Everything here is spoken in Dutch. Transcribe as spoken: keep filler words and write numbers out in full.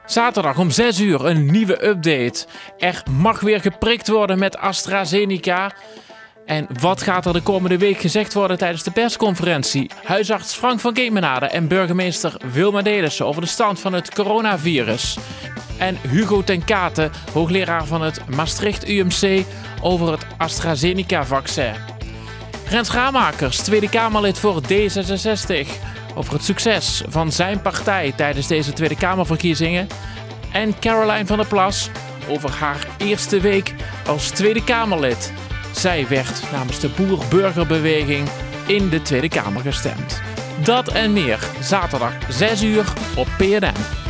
Zaterdag om zes uur een nieuwe update. Er mag weer geprikt worden met AstraZeneca. En wat gaat er de komende week gezegd worden tijdens de persconferentie? Huisarts Frank van Kemenade en burgemeester Wilma Delissen over de stand van het coronavirus. En Hugo ten Kate, hoogleraar van het Maastricht U M C, over het AstraZeneca-vaccin. Rens Ramakers, Tweede Kamerlid voor D zesenzestig, over het succes van zijn partij tijdens deze Tweede Kamerverkiezingen. En Caroline van der Plas over haar eerste week als Tweede Kamerlid. Zij werd namens de Boer-Burgerbeweging in de Tweede Kamer gestemd. Dat en meer, zaterdag zes uur op P N N.